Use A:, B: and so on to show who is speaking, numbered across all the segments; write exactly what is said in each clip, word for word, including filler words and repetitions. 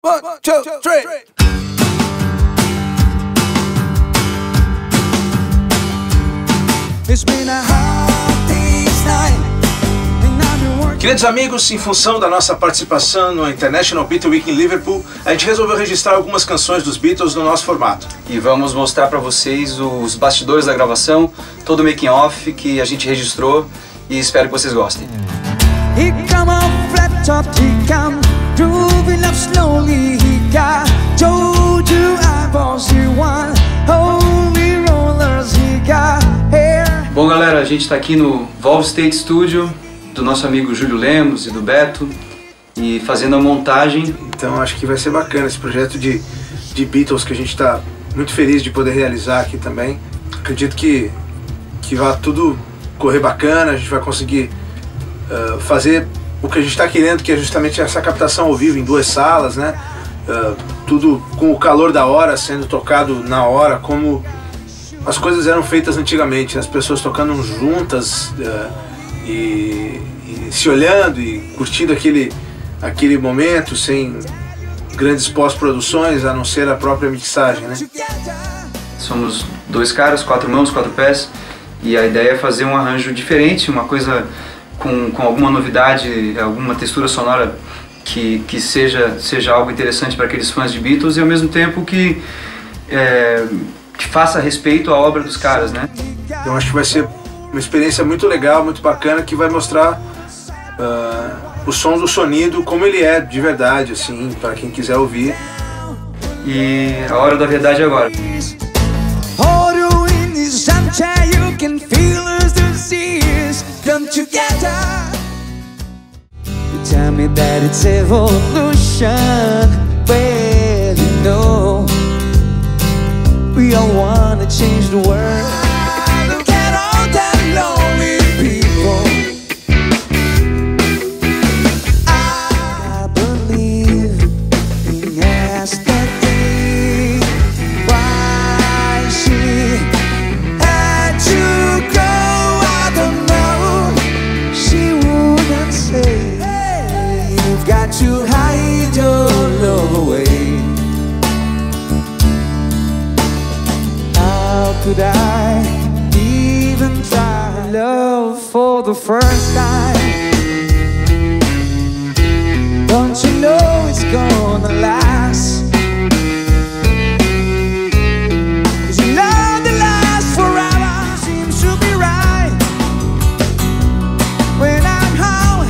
A: One, two, three. It's been a hard day's night. Queridos amigos, em função da nossa participação no International Beatle Week em Liverpool, a gente resolveu registrar algumas canções dos Beatles no nosso formato.
B: E vamos mostrar para vocês os bastidores da gravação, todo o making off que a gente registrou e espero que vocês gostem. He come on flat top, he come grooving up slowly, he got told you eyeballs, he won holy rollers, he got hair. Bom galera, a gente está aqui no Valve State Studio do nosso amigo Júlio Lemos e do Beto e fazendo a montagem.
A: Então acho que vai ser bacana esse projeto de, de Beatles que a gente está muito feliz de poder realizar aqui também. Acredito que, que vai tudo correr bacana, a gente vai conseguir uh, fazer o que a gente está querendo, que é justamente essa captação ao vivo em duas salas, né? Uh, tudo com o calor da hora, sendo tocado na hora, como as coisas eram feitas antigamente, as pessoas tocando juntas uh, e, e se olhando e curtindo aquele, aquele momento sem grandes pós-produções, a não ser a própria mixagem, né?
B: Somos dois caras, quatro mãos, quatro pés, e a ideia é fazer um arranjo diferente, uma coisa com, com alguma novidade, alguma textura sonora que, que seja, seja algo interessante para aqueles fãs de Beatles e ao mesmo tempo que, é, que faça respeito à obra dos caras, né?
A: Eu acho que vai ser uma experiência muito legal, muito bacana, que vai mostrar uh, o som do sonido como ele é de verdade, assim, para quem quiser ouvir.
B: E a hora da verdade é agora.
C: Tell me that it's evolution. Well, you know, we all wanna change the world. Look at all that lonely people. I believe in yesterday. Why she had to go, I don't know. She wouldn't say. Got to hide your love away. How could I even try love for the first time? Don't you know it's gonna last? Cause love that lasts forever seems to be right. When I'm home,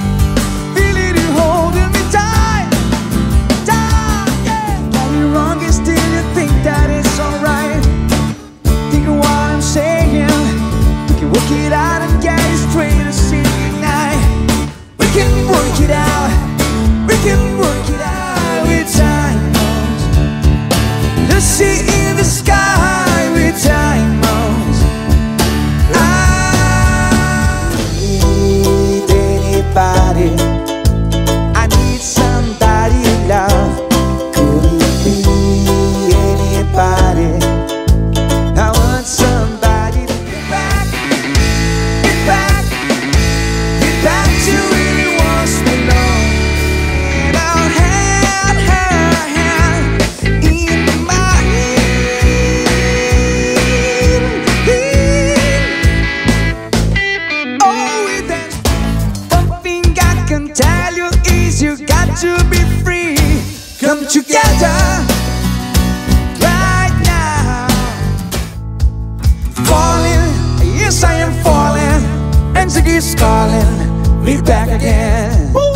C: work it out and get it straight to see tonight. We can work it out, we can work it out with time. Let's see in the sky with time. I need anybody, I need somebody to love. Could it be anybody? I want somebody to get back. To be free, come together right now. Falling, yes I am falling, and to keep calling me back again.